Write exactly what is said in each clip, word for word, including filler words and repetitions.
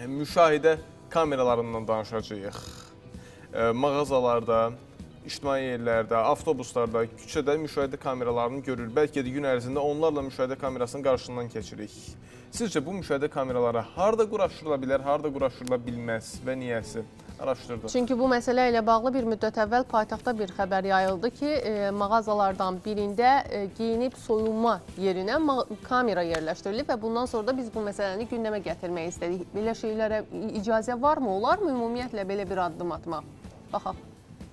müşahidə kameralarından danışacağıq. Mağazalarda, ictimai yerlərdə, avtobuslarda, küçədə müşahidə kameralarını görür. Bəlkə də gün ərzində onlarla müşahidə kamerasının qarşısından keçirik. Sizcə bu müşahidə kameraları harada quraşdırıla bilər, harada quraşdırıla bilməz və niyəsi? Araşdırdım. Çünki bu məsələ ilə bağlı bir müddət əvvəl paytaxtda bir xəbər yayıldı ki, e, mağazalardan birində e, geyinib soyunma yerinə kamera yerləşdirilib və bundan sonra da biz bu məsələni gündəmə gətirmək istədik. Belə şeylərə icazə varmı, olarmı ümumiyyətlə belə bir addım atmaq? Baxaq.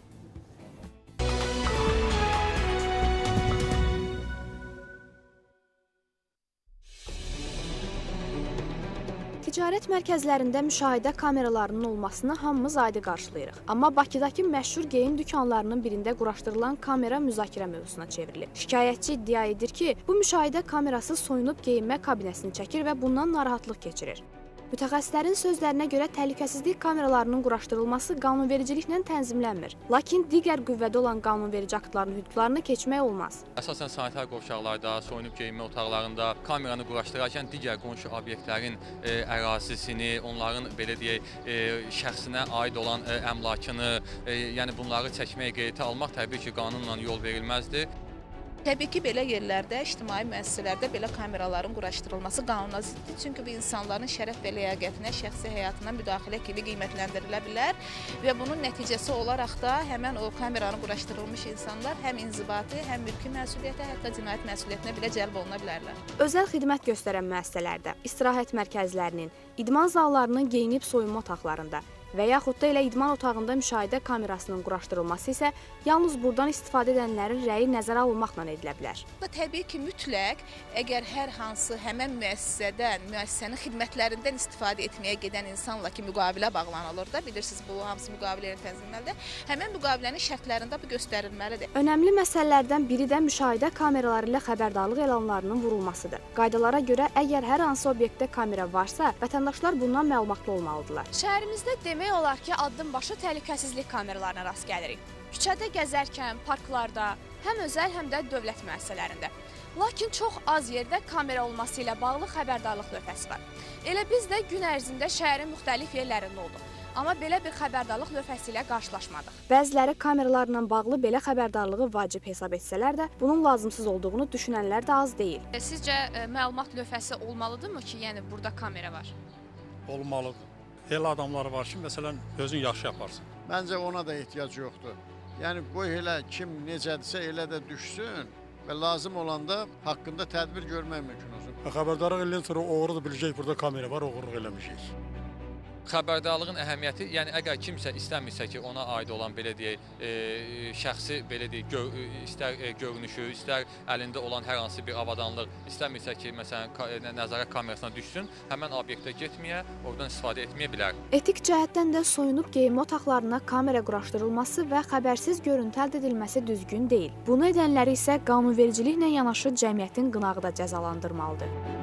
Ticarət mərkəzlərində müşahidə kameralarının olmasını hamımız aydın qarşılayırıq. Amma Bakıdakı məşhur geyim dükanlarının birində quraşdırılan kamera müzakirə mövzusuna çevrilir. Şikayətçi iddia edir ki, bu müşahidə kamerası soyunub geyinmə kabinəsini çəkir və bundan narahatlıq keçirir. Mütəxəssislərin sözlərinə görə təhlükəsizlik kameralarının quraşdırılması qanunvericiliklə tənzimlənmir. Lakin digər qüvvədə olan qanunverici aktların hüdudlarını keçmək olmaz. Əsasən sanitar qovşaqlarda, soyunub geyinmə otaqlarında kameranı quraşdırarkən digər qonşu obyektlərin e, ərazisini, onların belə deyək, e, şəxsinə aid olan e, əmlakını, e, yəni bunları çəkməyə qeydə almaq təbii ki, qanunla yol verilməzdir. Təbii ki, belə yerlərdə, ictimai müəssisələrdə belə kameraların quraşdırılması qanuna ziddir. Çünki bu insanların şərəf və ləyaqətinə, şəxsi həyatına müdaxilə kimi qiymətləndirilə bilər və bunun nəticəsi olaraq da həmən o kameranı quraşdırılmış insanlar həm inzibati, həm mülki məsuliyyətə, hətta cinayət məsuliyyətinə belə cəlb oluna bilərlər. Özəl xidmət göstərən müəssisələrdə, istirahət mərkəzlərinin, idman zallarının geyinib soyunma otaqlarında və yaxud da elə idman otağında müşahidə kamerasının quraşdırılması isə yalnız buradan istifadə edənlərin rəyi nəzərə alınmaqla edilə bilər. Təbii ki, mütləq əgər hər hansı həmən müəssisədən, müəssisənin xidmətlərindən istifadə etməyə gedən insanla ki, müqavilə bağlanılır da, bilirsiniz, bu hamısı müqavilənin tənzimləridir, həmən müqavilənin şərtlərində bu göstərilməlidir. Önəmli məsələlərdən biri də müşahidə kameraları ilə xəbərdarlıq elanlarının vurulmasıdır. Qaydalara görə əgər hər hansı obyektdə kamera varsa, vətəndaşlar bundan məlumatlı olmalıdırlar. Şəhərimizdə demək olar ki, addım başı təhlükəsizlik kameralarına rast gəlirik. Küçədə gəzərkən, parklarda, həm özəl, həm də dövlət müəssisələrində. Lakin çox az yerdə kamera olması ilə bağlı xəbərdarlıq lövhəsi var. Elə biz də gün ərzində şəhərin müxtəlif yerlərində olduq. Amma belə bir xəbərdarlıq lövhəsi ilə qarşılaşmadıq. Bəziləri kameralarla bağlı belə xəbərdarlığı vacib hesab etsələr də, bunun lazımsız olduğunu düşünənlər də az deyil. Sizcə məlumat lövhəsi olmalıdırmı ki, yəni burada kamera var? Olmalıdır. Elə adamlar var ki, məsələn, özün yaxşı yaparsın. Məncə ona da ehtiyac yoxdur. Yəni, qoy elə kim necədirsə elə də düşsün və lazım olanda haqqında tədbir görmək mümkün olsun. Xəbərdarlıq eləyən sonra oğrudur, biləcək, burada kamera var, oğurluq eləməyəcək. Xəbərdarlığın əhəmiyyəti, yəni əgər kimsə istəmirsə ki, ona aid olan belə deyək, e, şəxsi belə deyək, gör, istər e, görünüşü, istər əlində olan hər hansı bir avadanlıq istəmirsə ki, məsələn, ka, nəzarət kamerasına düşsün, həmən obyektə getməyə, oradan istifadə etməyə bilər. Etik cəhətdən də soyunub geyinmə otaqlarına kamera quraşdırılması və xəbərsiz görüntü əldə edilməsi düzgün deyil. Bunu edənləri isə qanunvericiliklə yanaşı cəmiyyətin qınağı da cəzalandırmalıdır.